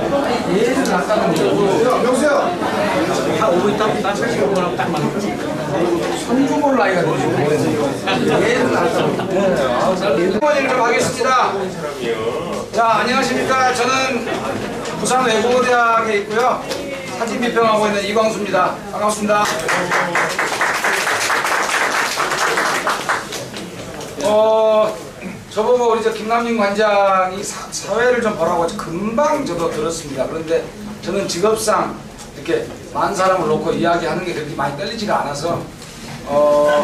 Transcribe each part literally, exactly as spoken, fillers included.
얘를 낫다는 거고. 명수야! 한 오 분 있다, 나 철칙 오거나 딱 맞는 거지. 손주볼 나이가 되지. 얘를 낫다는 거. 일 번을 좀 하겠습니다. 자, 안녕하십니까. 저는 부산 외국어대학에 있고요. 사진 비평하고 있는 이광수입니다. 반갑습니다. 어, 저보고 우리 저 김남진 관장이 사, 사회를 좀 보라고 금방 저도 들었습니다. 그런데 저는 직업상 이렇게 많은 사람을 놓고 이야기하는 게 그렇게 많이 떨리지가 않아서 어,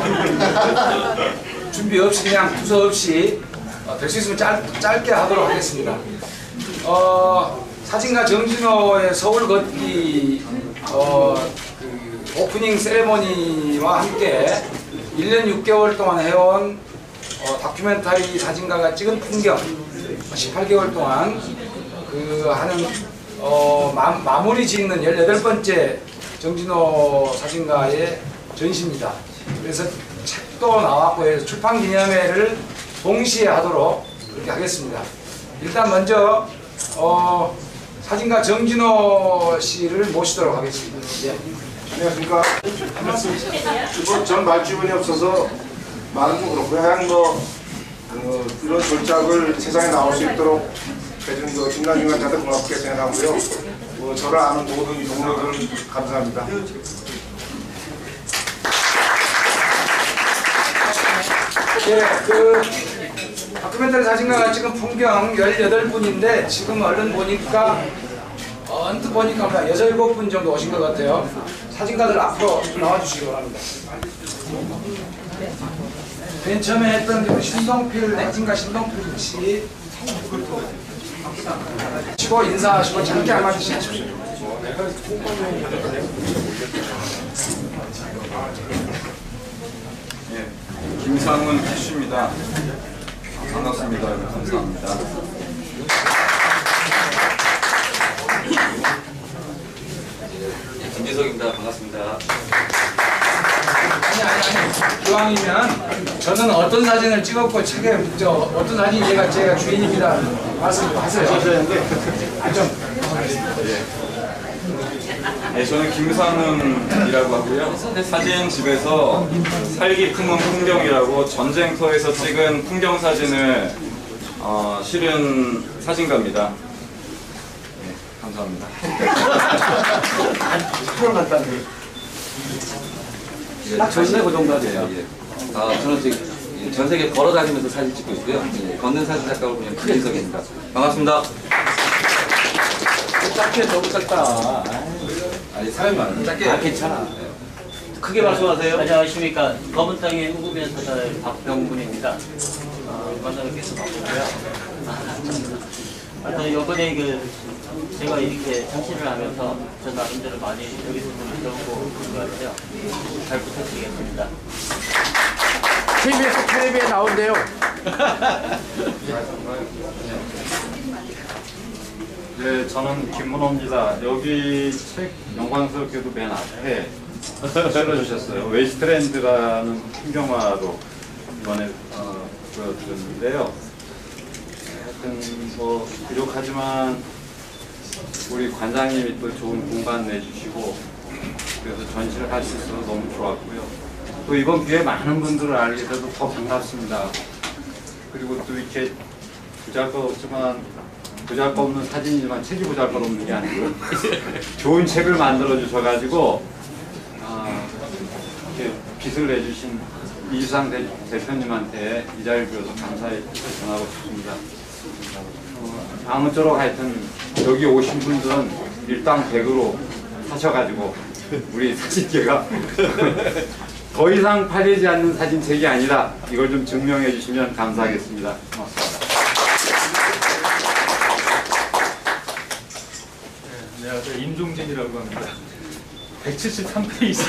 준비 없이 그냥 두서 없이 어, 될 수 있으면 짧, 짧게 하도록 하겠습니다. 어, 사진가 정진호의 서울 걷기 어, 그 오프닝 세레머니와 함께 일 년 육 개월 동안 해온 어, 다큐멘터리 사진가가 찍은 풍경 십팔 개월 동안 그 하는 어, 마, 마무리 짓는 열여덟 번째 정진호 사진가의 전시입니다. 그래서 책도 나왔고 해서 출판 기념회를 동시에 하도록 그렇게 하겠습니다. 일단 먼저 어, 사진가 정진호 씨를 모시도록 하겠습니다. 예. 안녕하십니까. 뭐, 전 말주변이 없어서 말은 좀 그렇고요. 하여간 뭐, 어, 이런 졸작을 세상에 나올 수 있도록 해준 그 김남진 관장한테 고맙게 생각하고요. 뭐, 저를 아는 모든 동료들 감사합니다. 예, 그 다큐멘터리 사진가가 찍은 풍경 열여덟 분인데 지금 얼른 보니까 어, 언뜻 보니까 뭐 여섯, 일곱 분 정도 오신 것 같아요. 사진가들 앞으로 나와주시기 바랍니다. 맨 처음에 했던 그 신동필, 사진가 신동필 씨 치고 인사하시고 짧게 한마디씩 하십시오. 예, 김상훈 캐시입니다. 반갑습니다. 감사합니다. 김지석입니다. 반갑습니다. 아니 아니 아니 기왕이면 저는 어떤 사진을 찍었고 책에 저 어떤 사진이 제가 제가 주인입니다 말씀 좀 하세요. 아, 좀. 네, 저는 김상훈이라고 하고요. 사진집에서 살기 품은 풍경이라고 전쟁터에서 찍은 풍경 사진을 어, 실은 사진가입니다. 네, 감사합니다. 딱 전세 그 정도 하세요. 예. 아, 저는 지금 전 세계 걸어 다니면서 사진 찍고 있고요. 예, 걷는 사진 작가로 보면 김지석입니다. 반갑습니다. 짧게 너무 짧다. 아니, 사람이 많은데. 짧게. 아, 괜찮아. 크게 말씀하세요. 안녕하십니까. 검은 땅의 후구면서달 박병문입니다. 어, 만나뵙게서 바쁘고요. 하여튼 요번에 그 제가 이렇게 전시를 하면서 저 나름대로 많이 여기서 좀 배우고 그런 것 같아요. 잘 부탁드리겠습니다. 티비에서 텔레비에 나온대요. 네, 저는 김문호입니다. 여기 책 영광스럽게도 맨 앞에 실어주셨어요. 웨스트랜드라는 풍경화로 이번에 어, 보여드렸는데요. 하여튼 뭐 부족하지만 우리 관장님이 또 좋은 공간 내주시고 그래서 전시를 할 수 있어서 너무 좋았고요. 또 이번 기회에 많은 분들을 알게 돼서 더 반갑습니다. 그리고 또 이렇게 부잘것없지만 보잘것없는 사진이지만 책이 보잘것없는 게 아니고요. 좋은 책을 만들어 주셔가지고 아, 이렇게 빛을 내주신 이주상 대, 대표님한테 이 자리를 빌어서 감사히 전하고 싶습니다. 어, 아무쪼록 하여튼 여기 오신 분들은 일당백으로 하셔가지고 우리 사진계가 더 이상 팔리지 않는 사진책이 아니라 이걸 좀 증명해 주시면 감사하겠습니다. 고맙습니다. 네, 안녕하세요. 임종진이라고 합니다. 백칠십삼 페이지부터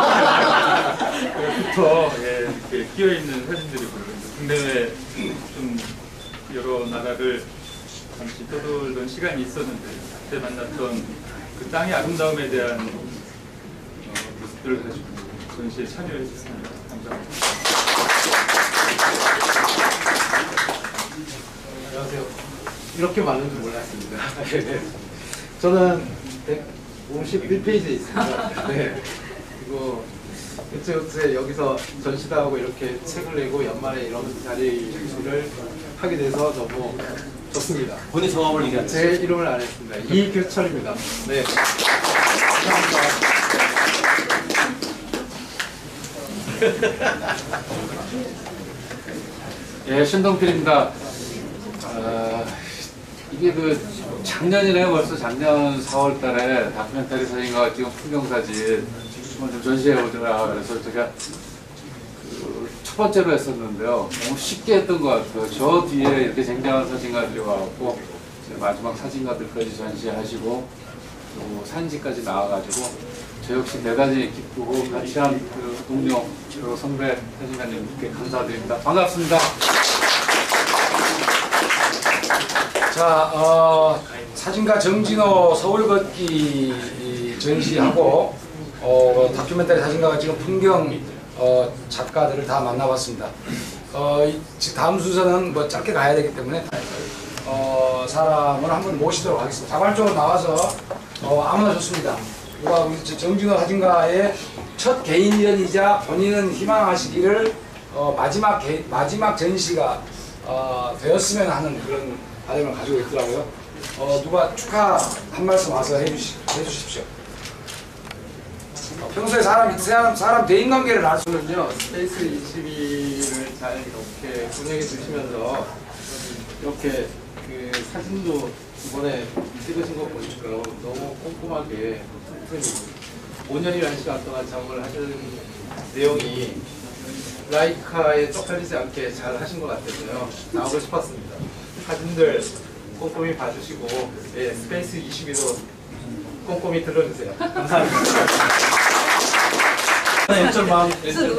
예, 이렇게 끼어있는 사진들이고요. 국내외 좀 여러 나라를 잠시 떠돌던 시간이 있었는데 그때 만났던 그 땅의 아름다움에 대한 어, 모습들을 가지고 전시에 참여해 주셨습니다. 감사합니다. 안녕하세요. 이렇게 많은 줄 몰랐습니다. 저는 백오십일 페이지에 있습니다. 네. 그리고 어째 여기서 전시도 하고 이렇게 책을 내고 연말에 이런 자리를 하게 돼서 너무 좋습니다. 본인 성함을 얘기하세요. 제 이름을 안 했습니다. 이규철입니다. 네. 감사합니다. 예, 신동필입니다. 어, 이게 그 작년이네 벌써 작년 사월 달에 다큐멘터리 사진과 지금 풍경 사진 좀 전시해 보더라. 그래서 제가 그 첫 번째로 했었는데요. 너무 쉽게 했던 것 같아요. 저 뒤에 이렇게 쟁쟁한 사진가들이 와갖고 마지막 사진가들까지 전시하시고 또 사진지까지 나와가지고 저 역시 대단히 기쁘고 같이 한 그 동료 그리고 선배 사진가님께 감사드립니다. 반갑습니다. 자, 어, 사진가 정진호 서울 걷기 전시하고 어, 다큐멘터리 사진가가 지금 풍경 어, 작가들을 다 만나봤습니다. 어, 이, 다음 순서는 뭐 짧게 가야 되기 때문에 어, 사람을 한번 모시도록 하겠습니다. 자발적으로 나와서 어, 아무나 좋습니다. 누가 우리 정진호 사진가의 첫 개인전이자 본인은 희망하시기를 어, 마지막 개, 마지막 전시가 어, 되었으면 하는 그런 바람을 가지고 있더라고요. 어, 누가 축하 한 말씀 와서 해주시, 해주십시오. 어, 평소에 사람, 사람, 사람 대인관계를 알 수. 저는요 스페이스 이십이를 잘 이렇게 운영해 주시면서 이렇게 그 사진도 이번에 찍으신 거 보니까 너무 꼼꼼하게 오 년이라는 시간 동안 작업을 하시는 내용이 라이카에 쪽팔리지 않게 잘 하신 것 같아서요 나오고 싶었습니다. 사진들 꼼꼼히 봐주시고 예, 스페이스 이십이로 꼼꼼히 들어주세요. 감사합니다. 일점 마음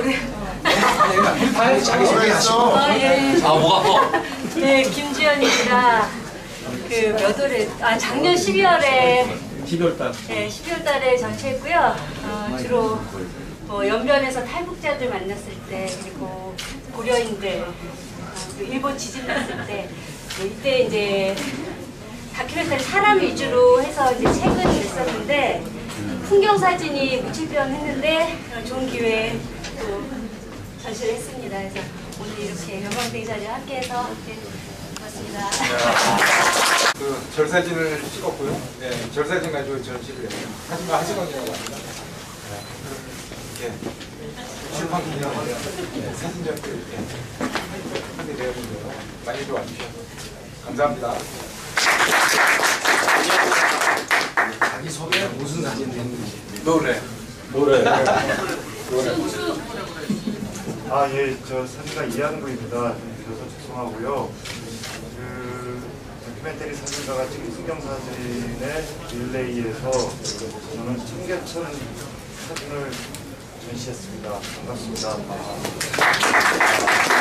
자기소개하시고. 예. 아, 뭐가 아파? 네, 김지연입니다. 그 몇 월에, 아, 작년 십이월에, 십이월 달. 네, 십이월 달에 전시했고요. 어, 주로 뭐 연변에서 탈북자들 만났을 때, 그리고 고려인들, 어, 그 일본 지진 났을 때, 뭐 이때 이제 다큐멘터리 사람 위주로 해서 이제 책은 냈었는데, 풍경 사진이 무칠변 했는데, 어, 좋은 기회에 또 전시를 했습니다. 그래서 오늘 이렇게 영광되게 자리에 함께해서 이렇게 고맙습니다. 그 절사진을 찍었고요. 네, 절사진 가지고 전시를 했어요. 하지만 하지건이라고 합니다. 네, 이렇게 출판 기념하는 네, 사진전도 이렇게 하게 되었는데요. 많이들 와주셔서 감사합니다. 자기 소개 무슨 사진 했는지. 노래. 노래. 아, 예, 저 사진가 이한구입니다. 늦어서 죄송하고요. 그 다큐멘터리 사진가가 찍은 풍경 사진의 릴레이에서 저는 청계천 사진을 전시했습니다. 반갑습니다. 아.